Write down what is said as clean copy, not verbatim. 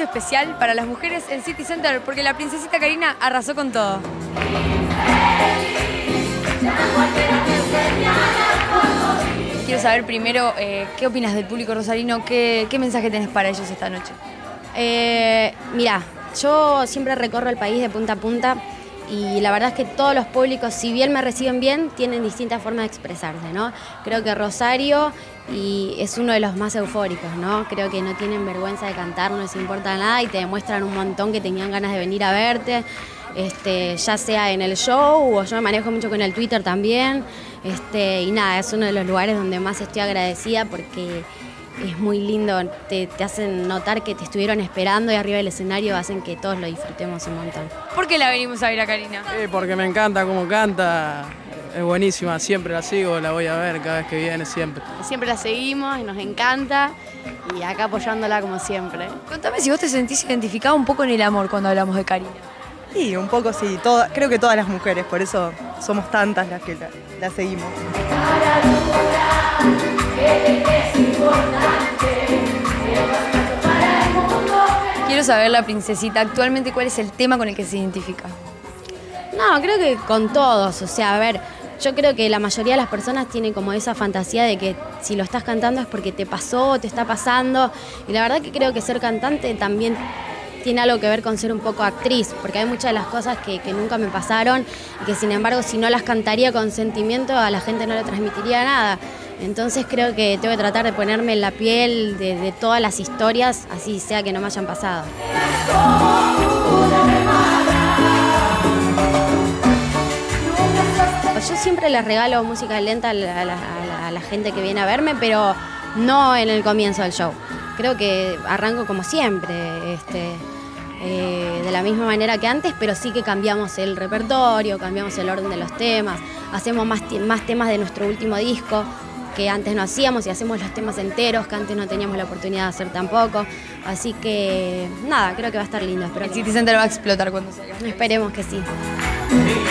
especial para las mujeres en City Center porque la princesita Karina arrasó con todo. Quiero saber primero qué opinas del público rosarino, qué mensaje tenés para ellos esta noche. Mirá, yo siempre recorro el país de punta a punta y la verdad es que todos los públicos, si bien me reciben bien, tienen distintas formas de expresarse, ¿no? Creo que Rosario es uno de los más eufóricos, ¿no? Creo que no tienen vergüenza de cantar, no les importa nada y te demuestran un montón que tenían ganas de venir a verte, ya sea en el show o yo me manejo mucho con el Twitter también, y nada, es uno de los lugares donde más estoy agradecida porque es muy lindo, te hacen notar que te estuvieron esperando y arriba del escenario hacen que todos lo disfrutemos un montón. ¿Por qué la venimos a ver a Karina? Porque me encanta cómo canta, es buenísima, siempre la sigo, la voy a ver cada vez que viene, siempre. Siempre la seguimos y nos encanta y acá apoyándola como siempre. Contame si vos te sentís identificada un poco en el amor cuando hablamos de Karina. Sí, un poco sí, creo que todas las mujeres, por eso somos tantas las que la seguimos. Quiero saber, la princesita, actualmente cuál es el tema con el que se identifica. No, creo que con todos, o sea, a ver, yo creo que la mayoría de las personas tienen como esa fantasía de que si lo estás cantando es porque te pasó, te está pasando, y la verdad que creo que ser cantante también tiene algo que ver con ser un poco actriz, porque hay muchas de las cosas que nunca me pasaron y que sin embargo si no las cantaría con sentimiento a la gente no le transmitiría nada. Entonces creo que tengo que tratar de ponerme en la piel de todas las historias, así sea que no me hayan pasado. Yo siempre les regalo música lenta a la gente que viene a verme, pero no en el comienzo del show. Creo que arranco como siempre, de la misma manera que antes, pero sí que cambiamos el repertorio, cambiamos el orden de los temas, hacemos más temas de nuestro último disco que antes no hacíamos y hacemos los temas enteros que antes no teníamos la oportunidad de hacer tampoco. Así que nada, creo que va a estar lindo. El City Center va a explotar cuando salga. Esperemos que sí.